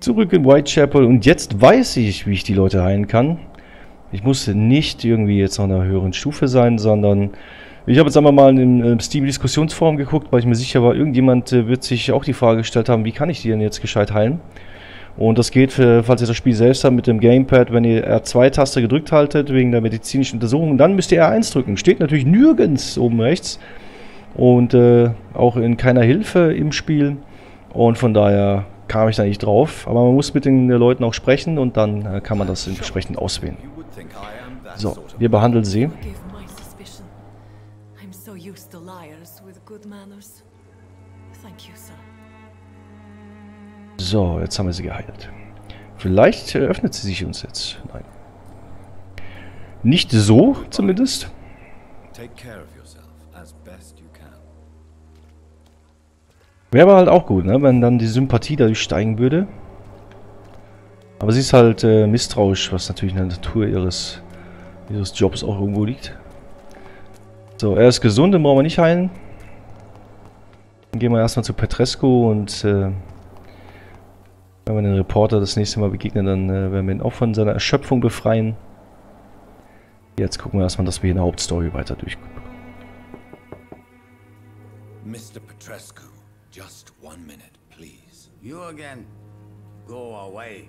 Zurück in Whitechapel und jetzt weiß ich, wie ich die Leute heilen kann. Ich musste nicht irgendwie jetzt auf einer höheren Stufe sein, sondern ich habe jetzt einmal mal im Steam-Diskussionsforum geguckt, weil ich mir sicher war, irgendjemand wird sich auch die Frage gestellt haben, wie kann ich die denn jetzt gescheit heilen? Und das geht, falls ihr das Spiel selbst habt, mit dem Gamepad, wenn ihr R2-Taste gedrückt haltet, wegen der medizinischen Untersuchung, dann müsst ihr R1 drücken. Steht natürlich nirgends oben rechts und auch in keiner Hilfe im Spiel. Und von daher kam ich da nicht drauf. Aber man muss mit den Leuten auch sprechen und dann kann man das entsprechend auswählen. So, wir behandeln sie. So, jetzt haben wir sie geheilt. Vielleicht öffnet sie sich uns jetzt. Nein. Nicht so, zumindest. Wäre aber halt auch gut, ne? Wenn dann die Sympathie dadurch steigen würde. Aber sie ist halt misstrauisch, was natürlich in der Natur ihres Jobs auch irgendwo liegt. So, er ist gesund, den brauchen wir nicht heilen. Dann gehen wir erstmal zu Petrescu und wenn wir den Reporter das nächste Mal begegnen, dann werden wir ihn auch von seiner Erschöpfung befreien. Jetzt gucken wir erstmal, dass wir hier eine Hauptstory weiter durchbekommen. Mr. Petrescu, just 1 minute, please. You again? Go away.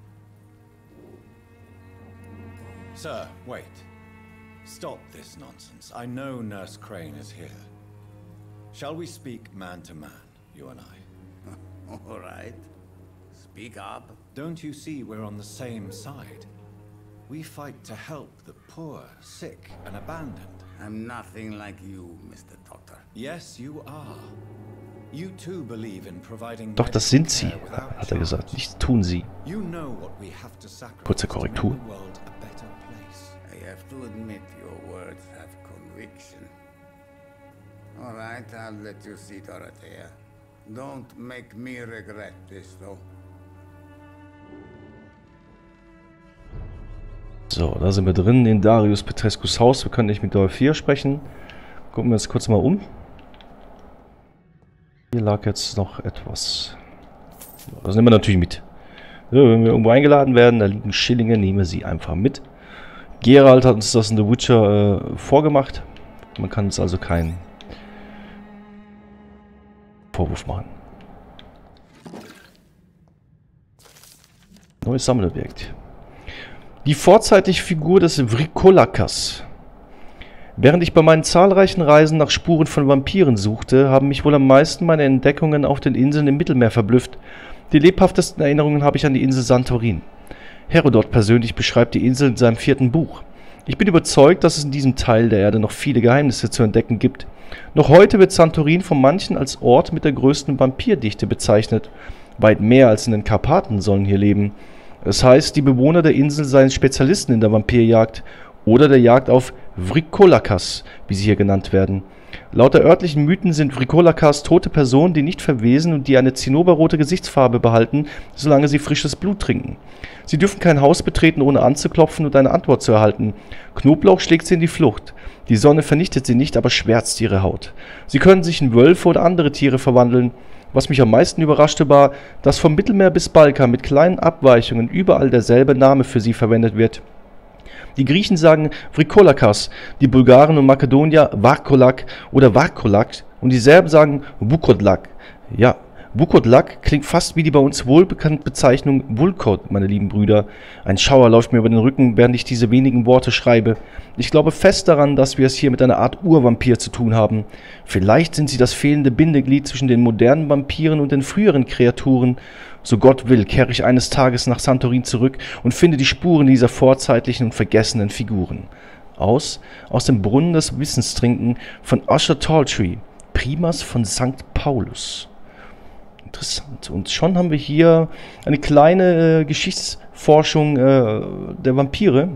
Sir, wait. Stop this nonsense. I know Nurse Crane is here. Shall we speak man to man, you and I? All right. Speak up. Don't you see we're on the same side? We fight to help the poor, sick, and abandoned. I'm nothing like you, Mr. Doctor. Yes, you are. You too believe in providing. Doch, das sind sie, hat er gesagt. Nicht tun sie. You know what we have to sacrifice. Kurze Korrektur. To make the world a better place. I have to admit your words have conviction. All right, I'll let you see Dorothea. Don't make me regret this, though. So, da sind wir drin in Darius Petrescus Haus. Wir können nicht mit Dorothea sprechen. Gucken wir uns kurz mal um. Hier lag jetzt noch etwas. Das nehmen wir natürlich mit. So, wenn wir irgendwo eingeladen werden, da liegen Schillinge, nehmen wir sie einfach mit. Geralt hat uns das in The Witcher vorgemacht. Man kann uns also keinen Vorwurf machen. Neues Sammelobjekt. Die vorzeitliche Figur des Vrikolakas. Während ich bei meinen zahlreichen Reisen nach Spuren von Vampiren suchte, haben mich wohl am meisten meine Entdeckungen auf den Inseln im Mittelmeer verblüfft. Die lebhaftesten Erinnerungen habe ich an die Insel Santorin. Herodot persönlich beschreibt die Insel in seinem 4. Buch. Ich bin überzeugt, dass es in diesem Teil der Erde noch viele Geheimnisse zu entdecken gibt. Noch heute wird Santorin von manchen als Ort mit der größten Vampirdichte bezeichnet. Weit mehr als in den Karpaten sollen hier leben. Das heißt, die Bewohner der Insel seien Spezialisten in der Vampirjagd oder der Jagd auf Vrikolakas, wie sie hier genannt werden. Laut der örtlichen Mythen sind Vrikolakas tote Personen, die nicht verwesen und die eine zinnoberrote Gesichtsfarbe behalten, solange sie frisches Blut trinken. Sie dürfen kein Haus betreten, ohne anzuklopfen und eine Antwort zu erhalten. Knoblauch schlägt sie in die Flucht. Die Sonne vernichtet sie nicht, aber schwärzt ihre Haut. Sie können sich in Wölfe oder andere Tiere verwandeln. Was mich am meisten überraschte war, dass vom Mittelmeer bis Balkan mit kleinen Abweichungen überall derselbe Name für sie verwendet wird. Die Griechen sagen Vrikolakas, die Bulgaren und Makedonier Varkolak oder Varkolak und die Serben sagen Vukodlak. Ja, Vukodlak klingt fast wie die bei uns wohlbekannte Bezeichnung Vulkod, meine lieben Brüder. Ein Schauer läuft mir über den Rücken, während ich diese wenigen Worte schreibe. Ich glaube fest daran, dass wir es hier mit einer Art Urvampir zu tun haben. Vielleicht sind sie das fehlende Bindeglied zwischen den modernen Vampiren und den früheren Kreaturen. So Gott will, kehre ich eines Tages nach Santorin zurück und finde die Spuren dieser vorzeitlichen und vergessenen Figuren. Aus dem Brunnen des Wissens trinken von Usher Talltree, Primas von St. Paulus. Interessant. Und schon haben wir hier eine kleine Geschichtsforschung der Vampire,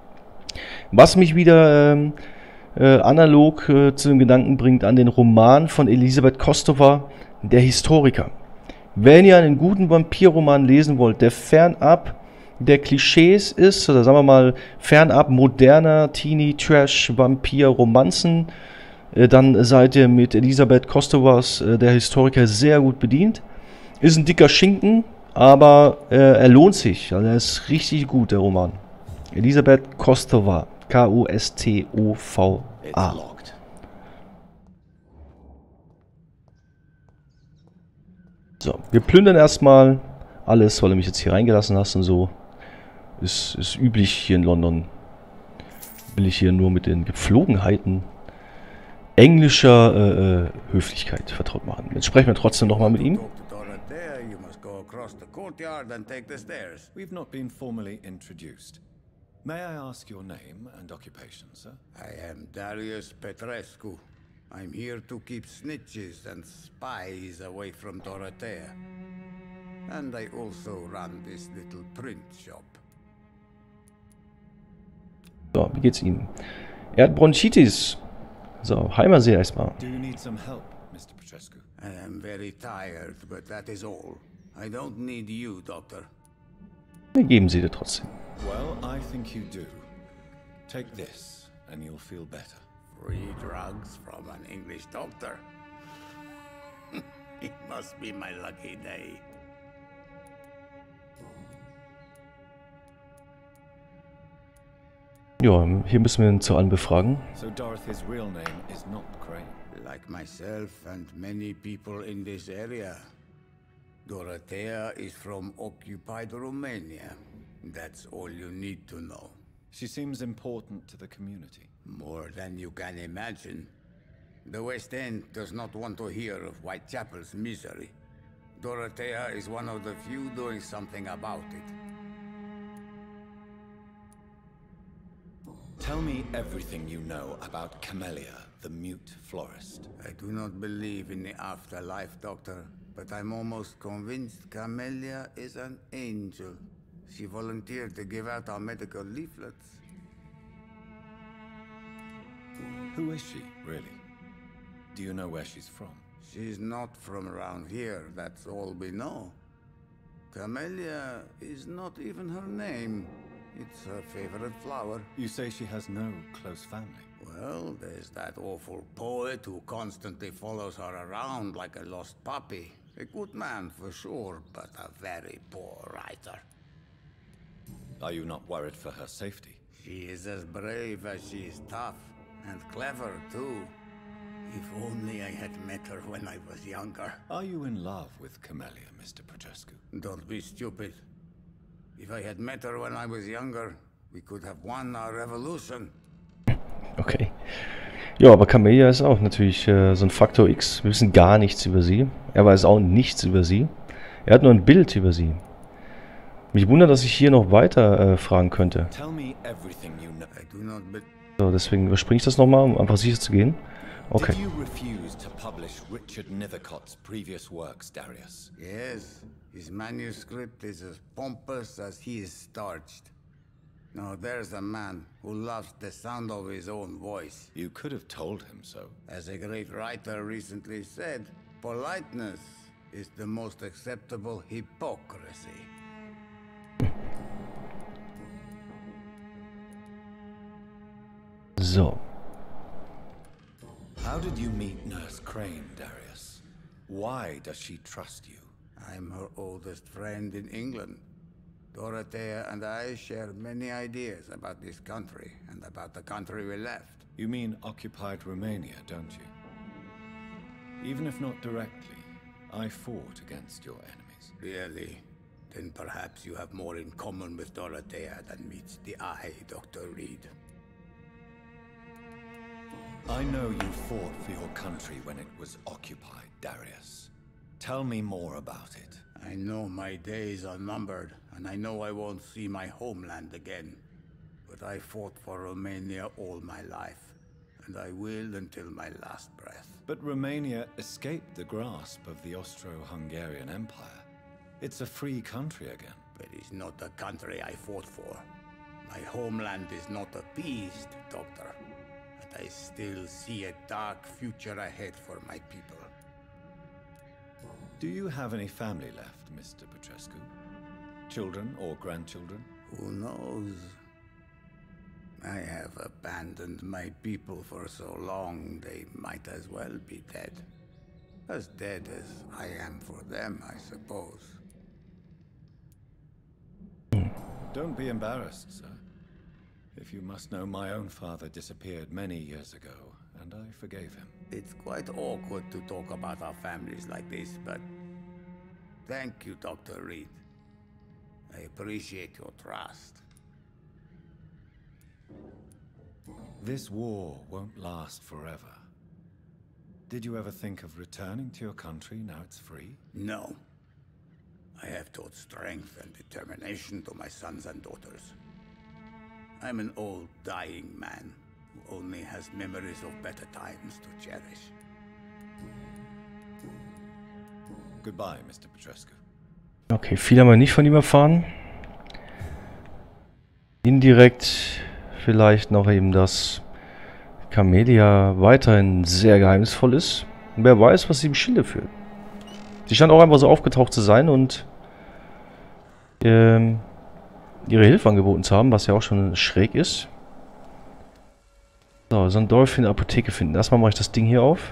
was mich wieder analog zu dem Gedanken bringt an den Roman von Elisabeth Kostova, Der Historiker. Wenn ihr einen guten Vampirroman lesen wollt, der fernab der Klischees ist, oder sagen wir mal fernab moderner Teenie-Trash-Vampir-Romanzen, dann seid ihr mit Elisabeth Kostovas Der Historiker sehr gut bedient. Ist ein dicker Schinken, aber er lohnt sich. Also er ist richtig gut, der Roman. Elisabeth Kostova. It's Kostova. locked. So, wir plündern erstmal alles, weil du mich jetzt hier reingelassen hast und so. Ist üblich hier in London. Will ich hier nur mit den Gepflogenheiten englischer Höflichkeit vertraut machen. Jetzt sprechen wir trotzdem nochmal mit ihm. Talk to Dorothea, you must go across the courtyard and take the stairs. We've not been formally introduced. May I ask your name and occupation, sir? I am Darius Petrescu. I'm here to keep snitches and spies away from Dorothea. And I also run this little print shop. So, wie geht's ihm? Er hat Bronchitis. So, heimer sie erstmal. Do you need some help, Mr. Petrescu? I am very tired, but that is all. I don't need you, Doctor. Wir geben sie dir trotzdem. Well, I think you do. Take this, and you'll feel better. Free drugs from an English doctor. It must be my lucky day. Ja, hier müssen wir ihn zu allem befragen. So Dorothy's real name is not Crane. Like myself and many people in this area, Dorothea is from occupied Romania. That's all you need to know. She seems important to the community. More than you can imagine. The West End does not want to hear of Whitechapel's misery. Dorothea is one of the few doing something about it. Tell me everything you know about Camellia, the mute florist. I do not believe in the afterlife, Doctor, but I'm almost convinced Camellia is an angel. She volunteered to give out our medical leaflets. Who is she, really? Do you know where she's from? She's not from around here, that's all we know. Camellia is not even her name. It's her favorite flower. You say she has no close family. Well, there's that awful poet who constantly follows her around like a lost puppy. A good man for sure, but a very poor writer. Are you not worried for her safety? She is as brave as she is tough, and clever too. If only I had met her when I was younger. Are you in love with Camellia, Mr. Petrescu? Don't be stupid. If I had met her when I was younger, we could have won our revolution. Okay. Ja, aber Camellia ist auch natürlich so ein Faktor X. Wir wissen gar nichts über sie. Er weiß auch nichts über sie. Er hat nur ein Bild über sie. Mich wundert, dass ich hier noch weiter fragen könnte. Tell me everything you know. I do not be So, deswegen überspringe ich das nochmal, um einfach sicher zu gehen. Okay. Did you refuse to publish Richard Nethercott's previous works, Darius? Yes, his manuscript is as pompous as he is starched. Now there's a man who loves the sound of his own voice. You could have told him so. As a great writer recently said, politeness is the most acceptable hypocrisy. So. How did you meet Nurse Crane, Darius? Why does she trust you? I'm her oldest friend in England. Dorothea and I share many ideas about this country and about the country we left. You mean occupied Romania, don't you? Even if not directly, I fought against your enemies. Really? Then perhaps you have more in common with Dorothea than meets the eye, Dr. Reed. I know you fought for your country when it was occupied, Darius. Tell me more about it. I know my days are numbered, and I know I won't see my homeland again. But I fought for Romania all my life, and I will until my last breath. But Romania escaped the grasp of the Austro-Hungarian Empire. It's a free country again. But it's not the country I fought for. My homeland is not appeased, Doctor. And I still see a dark future ahead for my people. Do you have any family left, Mr. Petrescu? Children or grandchildren? Who knows? I have abandoned my people for so long, they might as well be dead. As dead as I am for them, I suppose. Don't be embarrassed, sir. If you must know, my own father disappeared many years ago, and I forgave him. It's quite awkward to talk about our families like this, but thank you, Dr. Reed. I appreciate your trust. This war won't last forever. Did you ever think of returning to your country now it's free? No. I have taught strength and determination to my sons and daughters. I'm an old, dying man who only has memories of better times to cherish. Goodbye, Mr. Petrescu. Okay, viel haben wir nicht von ihm erfahren. Indirekt vielleicht noch eben, dass Camelia weiterhin sehr geheimnisvoll ist. Und wer weiß, was sie im Schilde führt. Sie scheint auch einfach so aufgetaucht zu sein und ihre Hilfe angeboten zu haben, was ja auch schon schräg ist. So, so ein Dorf in der Apotheke finden. Erstmal mache ich das Ding hier auf.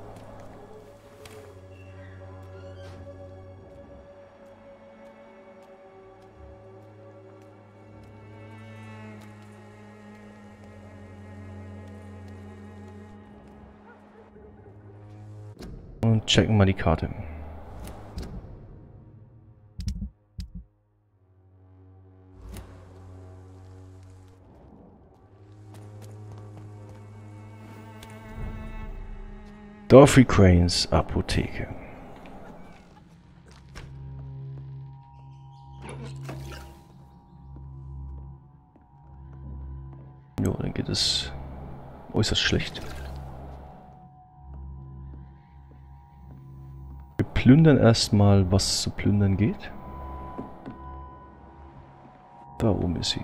Und checken mal die Karte. Dorothy Cranes Apotheke. Jo, dann geht es äußerst schlecht. Wir plündern erstmal, was zu plündern geht. Da oben ist sie.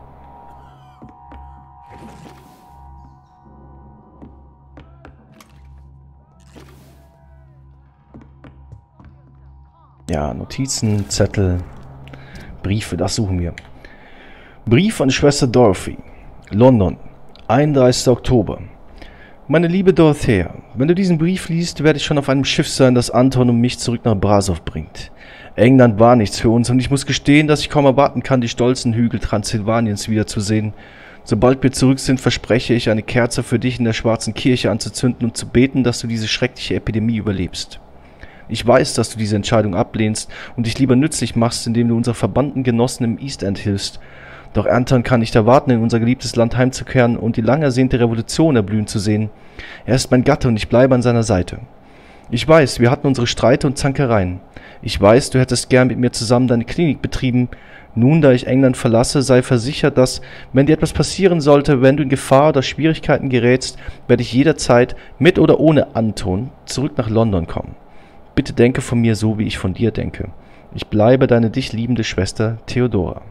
Ja, Notizen, Zettel, Briefe, das suchen wir. Brief an Schwester Dorothy. London, 31. Oktober. Meine liebe Dorothea, wenn du diesen Brief liest, werde ich schon auf einem Schiff sein, das Anton und mich zurück nach Brasow bringt. England war nichts für uns und ich muss gestehen, dass ich kaum erwarten kann, die stolzen Hügel Transsilvaniens wiederzusehen. Sobald wir zurück sind, verspreche ich, eine Kerze für dich in der Schwarzen Kirche anzuzünden und zu beten, dass du diese schreckliche Epidemie überlebst. Ich weiß, dass du diese Entscheidung ablehnst und dich lieber nützlich machst, indem du unseren verbannten Genossen im East End hilfst. Doch Anton kann nicht erwarten, in unser geliebtes Land heimzukehren und die lang ersehnte Revolution erblühen zu sehen. Er ist mein Gatte und ich bleibe an seiner Seite. Ich weiß, wir hatten unsere Streite und Zankereien. Ich weiß, du hättest gern mit mir zusammen deine Klinik betrieben. Nun, da ich England verlasse, sei versichert, dass, wenn dir etwas passieren sollte, wenn du in Gefahr oder Schwierigkeiten gerätst, werde ich jederzeit, mit oder ohne Anton, zurück nach London kommen. Bitte denke von mir so, wie ich von dir denke. Ich bleibe deine dich liebende Schwester Theodora.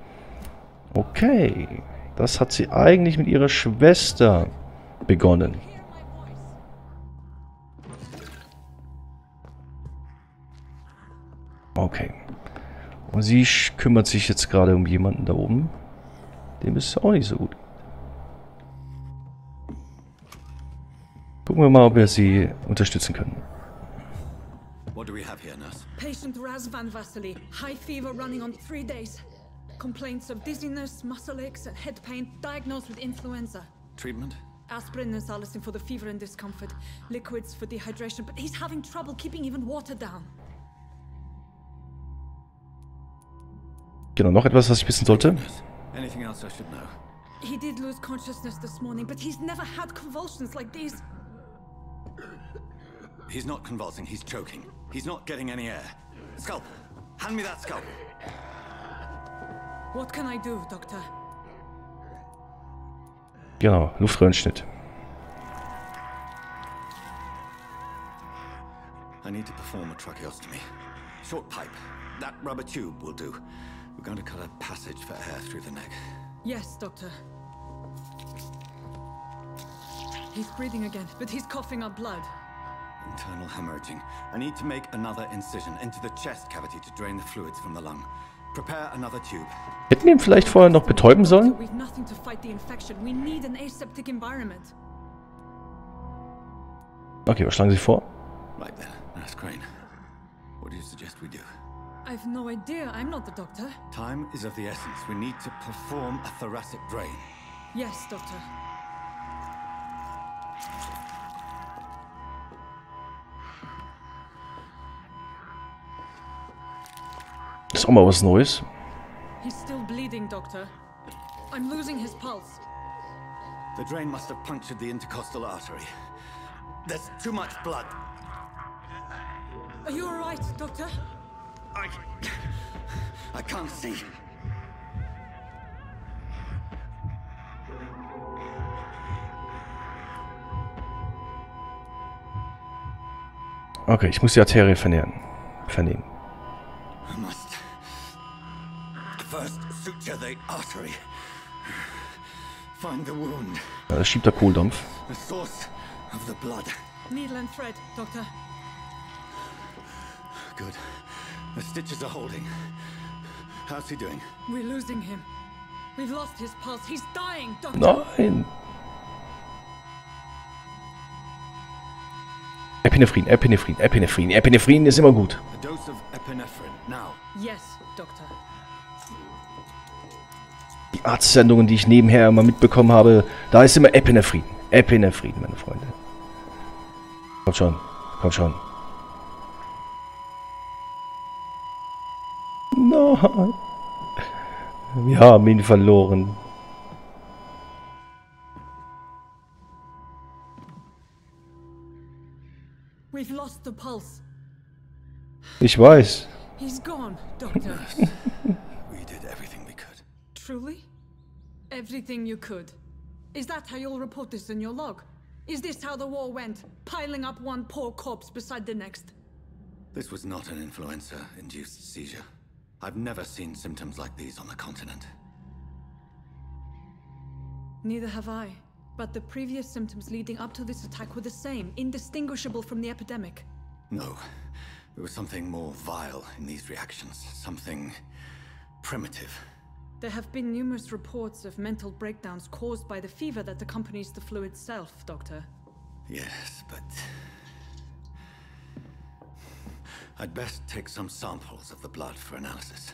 Okay, das hat sie eigentlich mit ihrer Schwester begonnen. Okay. Und sie kümmert sich jetzt gerade um jemanden da oben. Dem ist es auch nicht so gut. Gucken wir mal, ob wir sie unterstützen können. What do we have here, nurse? Patient Razvan Vasily, high fever running on 3 days. Complaints of dizziness, muscle aches, and head pain, diagnosed with influenza. Treatment? Aspirin and salicin for the fever and discomfort, liquids for dehydration, but he's having trouble keeping even water down. Genau, noch etwas, was ich wissen sollte. Anything else I should know? He did lose consciousness this morning, but he's never had convulsions like these. He's not convulsing, he's choking. He's not getting any air. Scalpel! Hand me that scalpel! What can I do, Doctor? Genau, Luftröhrenschnitt. I need to perform a tracheostomy. Short pipe. That rubber tube will do. We're going to cut a passage for air through the neck. Yes, Doctor. He's breathing again, but he's coughing up blood. Internal hemorrhaging. I need to make another incision into the chest cavity to drain the fluids from the lung. Prepare another tube. Hätten wir ihn vielleicht vorher noch betäuben sollen? We've nothing to fight the infection. We need an aseptic environment. Okay, was schlagen Sie vor? Right then, Nurse Crane. What do you suggest we do? I've no idea. I'm not the doctor. Time is of the essence. We need to perform a thoracic drain. Yes, Doctor. Ist auch mal was Neues. He's still bleeding, Doctor. I'm losing his pulse. The drain must have punctured the intercostal artery. There's too much blood. Are you all right, Doctor? I can't see. Okay, ich muss die Arterie vernehmen. I must first suture the artery. Find the wound. Ja, das schiebt der Kohldampf. The source of the blood. Needle and thread, Doctor. Good. The stitches are holding. How's he doing? We're losing him. We've lost his pulse. He's dying, Doctor. Nein! Epinephrine ist immer gut. A dose of epinephrine, now. Yes, Doctor. Die Arztsendungen, die ich nebenher immer mitbekommen habe, da ist immer Epinephrine, meine Freunde. Kommt schon, kommt schon. Nein. Wir haben ihn verloren. We've lost the pulse. Ich weiß. He's gone, Doctor. We did everything we could. Truly? Everything you could. Is that how you'll report this in your log? Is this how the war went? Piling up one poor corpse beside the next? This was not an influenza-induced seizure. I've never seen symptoms like these on the continent. Neither have I. But the previous symptoms leading up to this attack were the same, indistinguishable from the epidemic. No. There was something more vile in these reactions. Something primitive. There have been numerous reports of mental breakdowns caused by the fever that accompanies the flu itself, Doctor. Yes, but I'd best take some samples of the blood for analysis.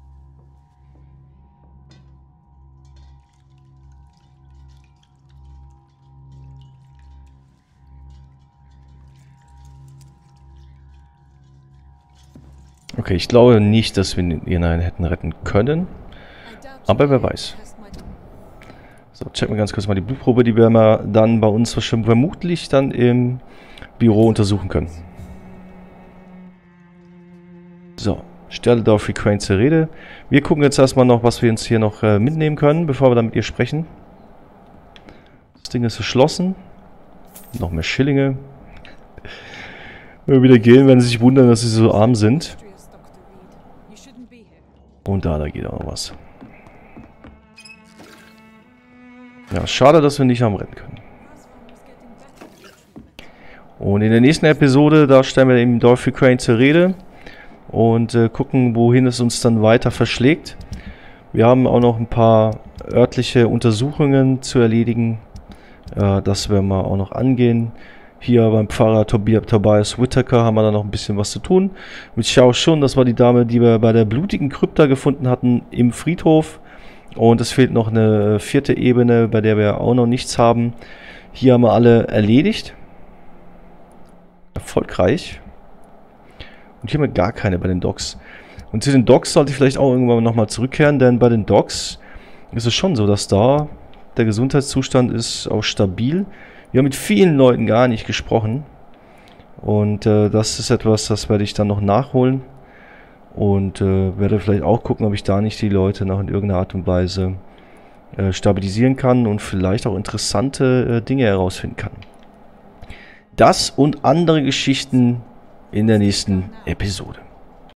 Okay, ich glaube nicht, dass wir ihn hätten retten können. Aber wer weiß. So, checken wir ganz kurz mal die Blutprobe, die wir mal dann bei uns vermutlich dann im Büro untersuchen können. So, stelle Dorothy Crane zur Rede. Wir gucken jetzt erstmal noch, was wir uns hier noch mitnehmen können, bevor wir dann mit ihr sprechen. Das Ding ist verschlossen. Noch mehr Schillinge. Wenn wir wieder gehen, werden sie sich wundern, dass sie so arm sind. Und da geht auch noch was. Ja, schade, dass wir nicht am Rennen können. Und in der nächsten Episode, da stellen wir eben Dorothy Crane zur Rede. Und gucken, wohin es uns dann weiter verschlägt. Wir haben auch noch ein paar örtliche Untersuchungen zu erledigen. Das werden wir auch noch angehen. Hier beim Pfarrer Tobias Whittaker haben wir da noch ein bisschen was zu tun. Mit Xiao Shun, das war die Dame, die wir bei der blutigen Krypta gefunden hatten im Friedhof. Und es fehlt noch eine 4. Ebene, bei der wir auch noch nichts haben. Hier haben wir alle erledigt. Erfolgreich. Und hier haben wir gar keine bei den Docks. Und zu den Docks sollte ich vielleicht auch irgendwann nochmal zurückkehren, denn bei den Docks ist es schon so, dass da der Gesundheitszustand ist auch stabil. Wir haben mit vielen Leuten gar nicht gesprochen. Und das ist etwas, das werde ich dann noch nachholen. Und werde vielleicht auch gucken, ob ich da nicht die Leute noch in irgendeiner Art und Weise stabilisieren kann und vielleicht auch interessante Dinge herausfinden kann. Das und andere Geschichten in der nächsten Episode.